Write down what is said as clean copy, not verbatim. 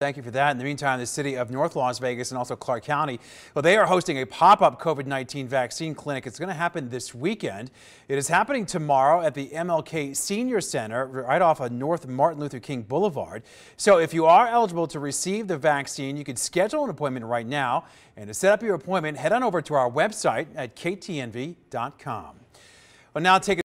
Thank you for that. In the meantime, the city of North Las Vegas and also Clark County, well, they are hosting a pop-up COVID-19 vaccine clinic. It's going to happen this weekend. It is happening tomorrow at the MLK Senior Center right off of North Martin Luther King Boulevard. So if you are eligible to receive the vaccine, you can schedule an appointment right now. And to set up your appointment, head on over to our website at ktnv.com. Well, now take